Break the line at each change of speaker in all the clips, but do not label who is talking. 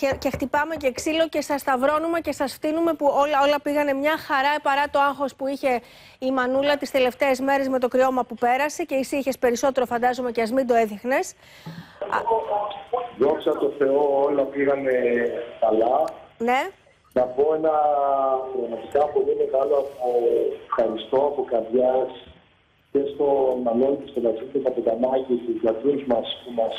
και χτυπάμε και ξύλο και σας σταυρώνουμε και σας φτύνουμε που όλα πήγανε μια χαρά παρά το άγχος που είχε η Μανούλα τις τελευταίες μέρες με το κρυώμα που πέρασε και εσύ είχες περισσότερο φαντάζομαι και ας μην το έδειχνες.
Δόξα τω Θεώ όλα πήγανε καλά.
Ναι.
Να πω ένα πραγματικά πολύ μεγάλο ευχαριστώ από καρδιάς και στο Μανώλη και στο Βασίλη και στο Καμάκη, στους γιατρούς μας που μας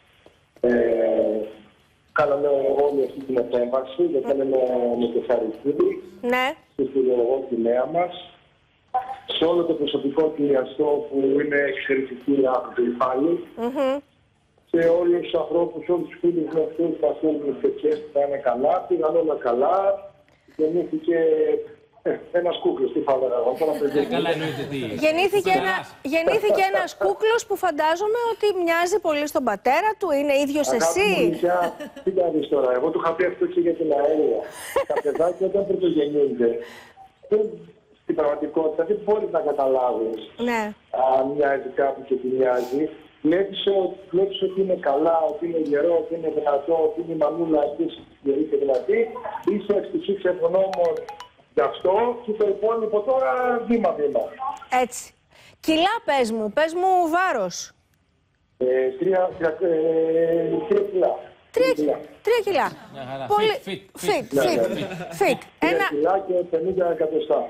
κάναμε όλη αυτή την επέμβαση, δεν κάναμε με το χαριστήρι,
Ναι.
στη χειρουργοκοινέα μας, σε όλο το προσωπικό κλειαστό που είναι εξαιρετικοί άνθρωποι πάλι, και όλους τους ανθρώπους, όλους τους φίλους με αυτούς που ασχολούνται με φετιές που θα είναι καλά, πήγαν όλα καλά, γεννήθηκε ένας κούκλος, τι θα έλεγα εγώ, τώρα
καλά εννοείται τι.
Γεννήθηκε ένας κούκλος που φαντάζομαι ότι μοιάζει πολύ στον πατέρα του, είναι ίδιος εσύ.
Τι θα δεις τώρα, εγώ του είχα πει αυτό και για την αέρια. Τα παιδάκια όταν πρωτογεννιούνται, στην πραγματικότητα δεν μπορείς να καταλάβεις αν μοιάζει κάπου και τι μοιάζει. Βλέπεις ότι είναι καλά, ότι είναι γερό, ότι είναι δυνατό, ότι είναι η Μανούλα επίσης γερή και δυνατή. Είσαι ευτυχής ευγνώμων γι' αυτό και το υπόλοιπο τώρα βήμα-βήμα.
Έτσι. Κιλά πες μου βάρος.
3 κιλά.
3 κιλά. Πολύ fit.
3 κιλά και 50 εκατοστά.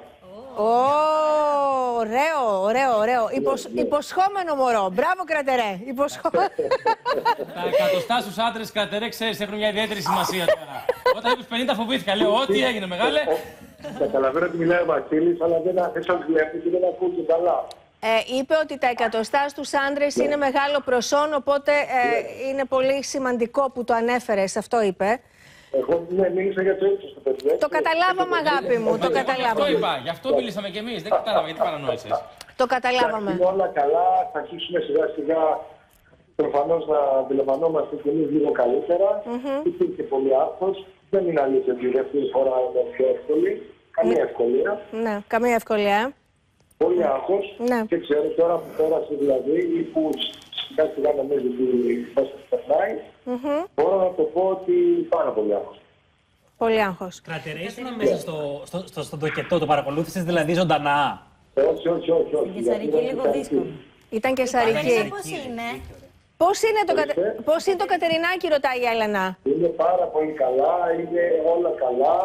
Ωραίο. Υποσχόμενο μωρό. Μπράβο, Κρατερέ.
Τα εκατοστά στους άντρες, Κρατερέ, ξέρεις, έχουν μια ιδιαίτερη σημασία τώρα. Όταν είπες 50 φοβήθηκα. Λέω, ό,τι έγινε, μεγάλε.
Καταλαβαίνω ότι μιλάει ο Βασίλης, αλλά δεν σας βλέπει και δεν ακούει καλά.
Είπε ότι τα εκατοστά στους άντρες είναι μεγάλο προσόν, οπότε είναι πολύ σημαντικό που το ανέφερες. Αυτό είπε.
Εγώ μίλησα για το ύψος του παιδιού.
Το καταλάβαμε, αγάπη μου. Το καταλάβαμε.
Αυτό είπα. Γι' αυτό μιλήσαμε κι εμείς. Δεν κατάλαβα γιατί παρανόησες.
Το καταλάβαμε.
Είναι όλα καλά. Θα αρχίσουμε σιγά-σιγά προφανώς να αντιλαμβανόμαστε κι εμείς λίγο καλύτερα. Υπήρχε πολύ άγχος. Δεν είναι αλήθεια ότι η δεύτερη φορά είναι πιο εύκολη. Καμία ευκολία.
Ναι, καμία ευκολία.
Πολύ άγχος. Και ξέρω τώρα που πέρασε δηλαδή ή που σιγά-σιγά νομίζω ότι θα περνάει. Μπορώ να το πω ότι πάρα πολύ άγχος.
Πολύ άγχος.
Κρατερέ, ήσουν μέσα στο τοκετό, το παρακολούθησες δηλαδή ζωντανά?
Όχι.
Και σαρική λίγο δύσκολο.
Ήταν και σαρική.
Πώς είναι?
Πώς είναι το Κατερινάκι, ρωτάει η Έλενα.
Είναι πάρα πολύ καλά, είναι όλα καλά.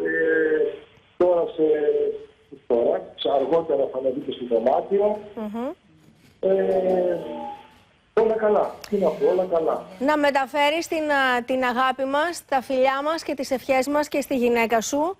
Τώρα, αργότερα θα με δείτε στο δωμάτιο. Όλα καλά. Τι να πω, όλα καλά.
Να μεταφέρεις την αγάπη μας, τα φιλιά μας και τις ευχές μας και στη γυναίκα σου.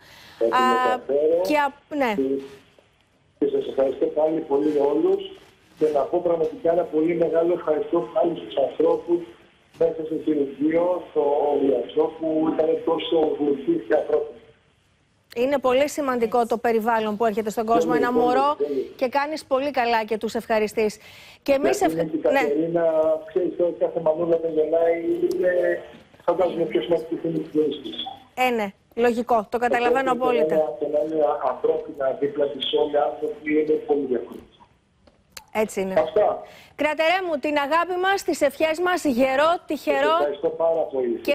Και σας ευχαριστώ πάλι πολύ όλους. Και να πω πραγματικά ένα πολύ μεγάλο ευχαριστώ πάλι στους ανθρώπους μέσα στο χειρουργείο, στο ιατρό που ήταν τόσο βοηθής και ανθρώπινος.
Είναι πολύ σημαντικό το περιβάλλον που έρχεται στον κόσμο, ένα μωρό και κάνεις πολύ καλά και τους ευχαριστείς. Και εμείς
Η Κατερίνα, ξέρεις ότι κάθε Μανούλα δεν γεννάει, είναι φαντάζομαι πιο σημαντική στιγμή της ζωής της.
Ναι, λογικό, το καταλαβαίνω απόλυτα.
Και να είναι ανθρώπινα δίπλα της όλοι άνθρωποι είναι πολύ διαφορετικό.
Έτσι είναι.
Αυτά.
Κρατερέ μου, την αγάπη μας, τις ευχές μας, γερό, τυχερό.
Ευχαριστώ πάρα πολύ.